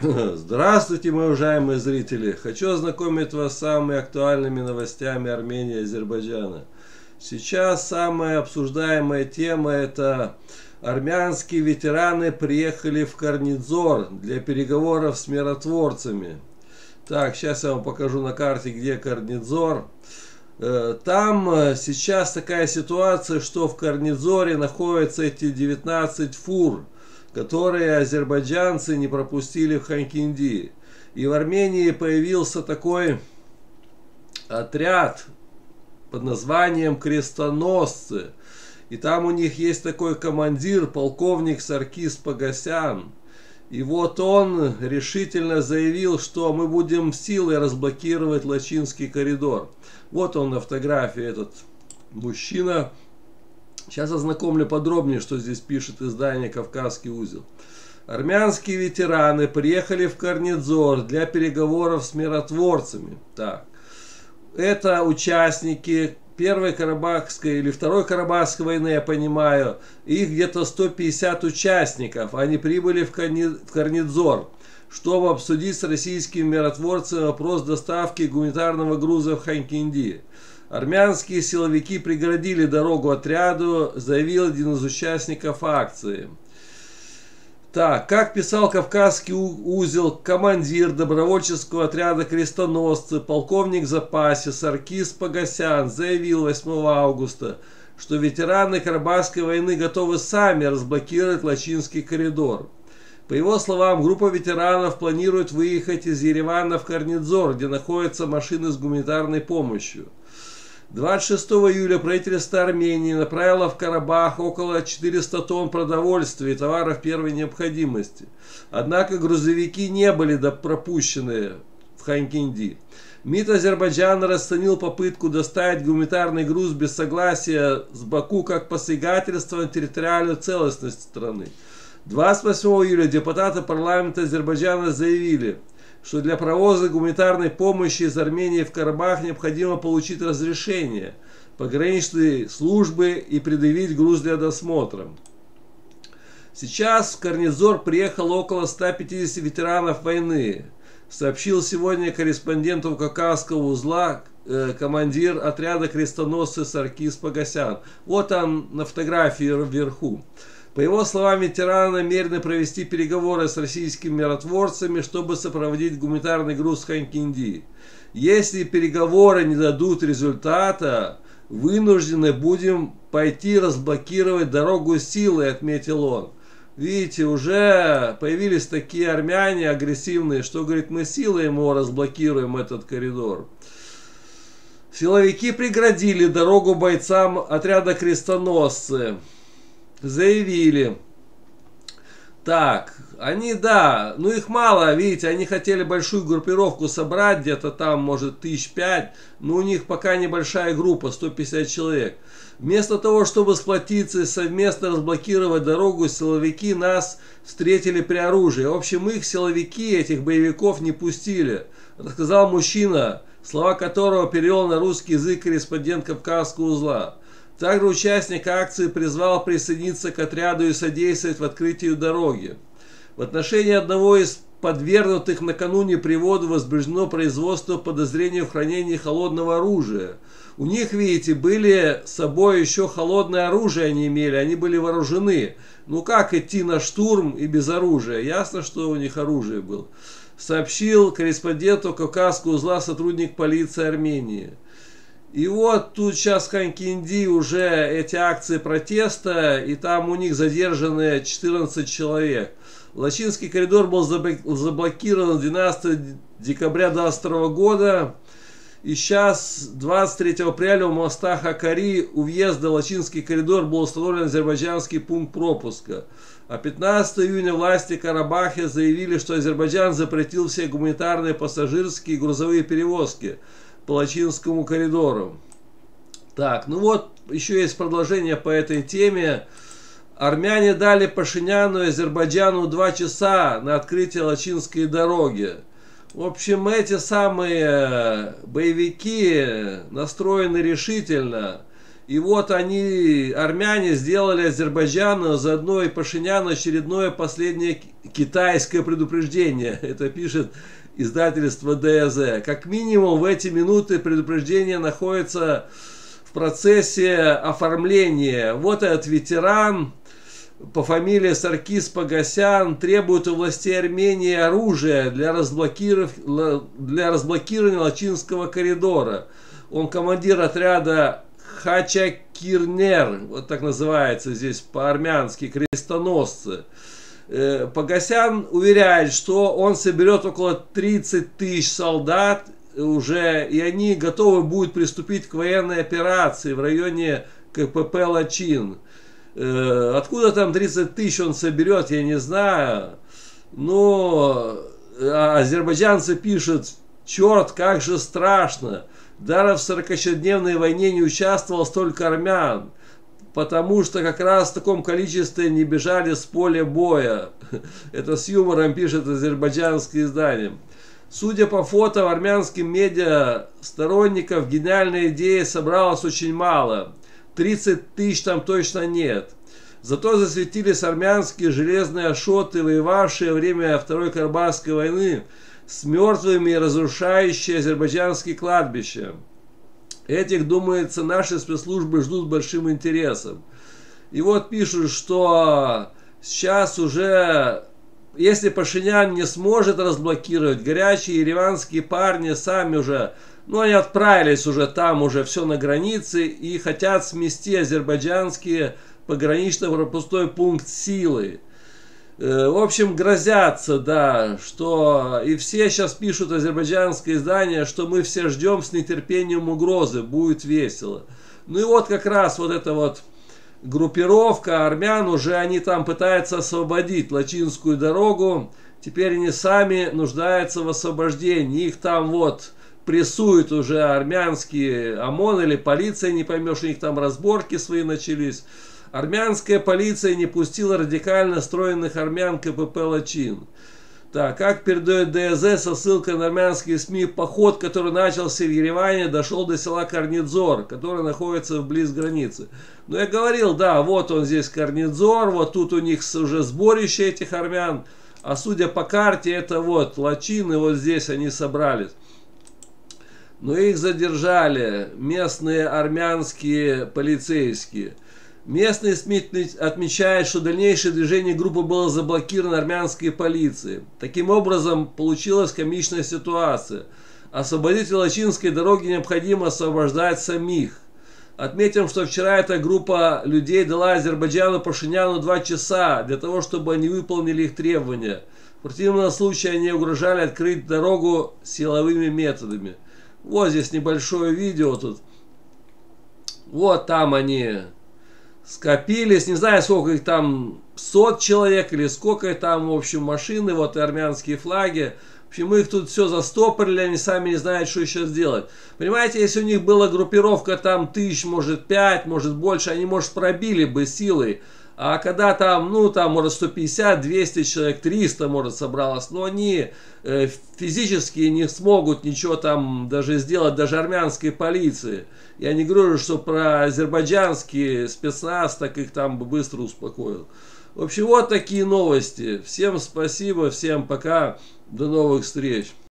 Здравствуйте, мои уважаемые зрители! Хочу ознакомить вас с самыми актуальными новостями Армении и Азербайджана. Сейчас самая обсуждаемая тема — это армянские ветераны приехали в Карнидзор для переговоров с миротворцами. Так, сейчас я вам покажу на карте, где Карнидзор. Там сейчас такая ситуация, что в Карнидзоре находятся эти 19 фур, которые азербайджанцы не пропустили в Ханкинди. И в Армении появился такой отряд под названием «Крестоносцы». И там у них есть такой командир, полковник Саркис Погасян. И вот он решительно заявил, что мы будем силой разблокировать Лачинский коридор. Вот он на фотографии, этот мужчина. Сейчас ознакомлю подробнее, что здесь пишет издание «Кавказский узел». Армянские ветераны приехали в Карнидзор для переговоров с миротворцами. Так. Это участники Первой Карабахской или Второй Карабахской войны, я понимаю. Их где-то 150 участников. Они прибыли в Карнидзор, чтобы обсудить с российскими миротворцами вопрос доставки гуманитарного груза в Ханкинди. Армянские силовики преградили дорогу отряду, заявил один из участников акции. Так, как писал Кавказский узел, командир добровольческого отряда «Крестоносцы», полковник в запасе Саркис Погасян заявил 8 августа, что ветераны Карабахской войны готовы сами разблокировать Лачинский коридор. По его словам, группа ветеранов планирует выехать из Еревана в Карнидзор, где находятся машины с гуманитарной помощью. 26 июля правительство Армении направило в Карабах около 400 тонн продовольствия и товаров первой необходимости. Однако грузовики не были пропущены в Ханкинди. МИД Азербайджана расценил попытку доставить гуманитарный груз без согласия с Баку как посягательство на территориальную целостность страны. 28 июля депутаты парламента Азербайджана заявили, что для провоза гуманитарной помощи из Армении в Карабах необходимо получить разрешение пограничной службы и предъявить груз для досмотра. Сейчас в Карнидзор приехало около 150 ветеранов войны, сообщил сегодня корреспонденту Кавказского узла командир отряда «Крестоносцы» Саркис Погасян. Вот он на фотографии вверху. По его словам, ветераны намерены провести переговоры с российскими миротворцами, чтобы сопроводить гуманитарный груз в Ханкинди. Если переговоры не дадут результата, вынуждены будем пойти разблокировать дорогу силой, отметил он. Видите, уже появились такие армяне агрессивные, что, говорит, мы силой ему разблокируем этот коридор. Силовики преградили дорогу бойцам отряда «Крестоносцы». Заявили. Так, они, да, ну их мало, видите, они хотели большую группировку собрать, где-то там, может, 5 тысяч, но у них пока небольшая группа, 150 человек. Вместо того, чтобы сплотиться и совместно разблокировать дорогу, силовики нас встретили при оружии. В общем, их силовики, этих боевиков, не пустили, рассказал мужчина, слова которого перевел на русский язык корреспондент Кавказского узла. Также участник акции призвал присоединиться к отряду и содействовать в открытии дороги. В отношении одного из подвергнутых накануне приводу возбуждено производство подозрения в хранении холодного оружия. У них, видите, были с собой еще холодное оружие, они имели, они были вооружены. Ну как идти на штурм и без оружия? Ясно, что у них оружие было. Сообщил корреспонденту Кавказского узла сотрудник полиции Армении. И вот тут сейчас в Ханкинди уже эти акции протеста, и там у них задержаны 14 человек. Лачинский коридор был заблокирован 12 декабря 2022 года. И сейчас, 23 апреля, у моста Хакари у въезда в Лачинский коридор был установлен азербайджанский пункт пропуска. А 15 июня власти Карабаха заявили, что Азербайджан запретил все гуманитарные, пассажирские и грузовые перевозки по Лачинскому коридору. Так, ну вот, еще есть продолжение по этой теме. Армяне дали Пашиняну и Азербайджану 2 часа на открытие Лачинской дороги. В общем, эти самые боевики настроены решительно. И вот они, армяне, сделали Азербайджану, а заодно и Пашиняну очередное последнее китайское предупреждение. Это пишет издательство ДЗ. Как минимум в эти минуты предупреждение находится в процессе оформления. Вот этот ветеран по фамилии Саркис Погосян требует у властей Армении оружия для разблокирования Лачинского коридора. Он командир отряда Хачакирнер, вот так называется здесь по-армянски, крестоносцы. Погосян уверяет, что он соберет около 30 тысяч солдат уже, и они готовы будут приступить к военной операции в районе КПП Лачин. Откуда там 30 тысяч он соберет, я не знаю. Но азербайджанцы пишут: черт, как же страшно. Даже в 40-дневной войне не участвовало столько армян, потому что как раз в таком количестве не бежали с поля боя. Это с юмором пишет азербайджанское издание. Судя по фото в армянским медиа, сторонников гениальной идеи собралось очень мало. 30 тысяч там точно нет. Зато засветились армянские железные ашоты, воевавшие во время Второй Карабахской войны с мертвыми и разрушающие азербайджанские кладбища. Этих, думается, наши спецслужбы ждут большим интересом. И вот пишут, что сейчас уже, если Пашинян не сможет разблокировать, горячие ереванские парни сами уже, они отправились уже там, уже все на границе, и хотят смести азербайджанские погранично-пропускной пункт силой. В общем, грозятся, да, что и все сейчас пишут, азербайджанское издание, что мы все ждем с нетерпением угрозы, будет весело. Ну и вот как раз вот эта вот группировка армян, уже они там пытаются освободить Лачинскую дорогу, теперь они сами нуждаются в освобождении, их там вот прессуют уже армянский ОМОН или полиция, не поймешь, у них там разборки свои начались. Армянская полиция не пустила радикально настроенных армян КПП Лачин. Так, как передает ДЗ со ссылкой на армянские СМИ, поход, который начался в Ереване, дошел до села Карнидзор, который находится вблизи границы. Но я говорил, да, вот он здесь Карнидзор, вот тут у них уже сборище этих армян, а судя по карте, это вот Лачин, и вот здесь они собрались. Но их задержали местные армянские полицейские. Местные СМИ отмечают, что дальнейшее движение группы было заблокировано армянской полицией. Таким образом, получилась комичная ситуация. Освободителей Лачинской дороги необходимо освобождать самих. Отметим, что вчера эта группа людей дала Азербайджану Пашиняну 2 часа для того, чтобы они выполнили их требования. В противном случае они угрожали открыть дорогу силовыми методами. Вот здесь небольшое видео тут. Вот там они скопились, не знаю, сколько их там, 100 человек или сколько там, в общем, машины, вот и армянские флаги. В общем, их тут все застопорили, они сами не знают, что еще сделать. Понимаете, если у них была группировка там 1000, может 5, может больше, они, может, пробили бы силой. А когда там, там, может, 150, 200 человек, 300, может, собралось, но они физически не смогут ничего там даже сделать, даже армянской полиции. Я не говорю, что про азербайджанский спецназ, так их там бы быстро успокоил. В общем, вот такие новости. Всем спасибо, всем пока, до новых встреч.